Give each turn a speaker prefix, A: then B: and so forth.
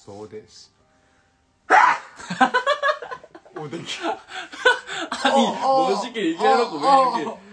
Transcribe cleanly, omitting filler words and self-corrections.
A: そうです。
B: 아니 멋있게 얘기하라고 왜 이렇게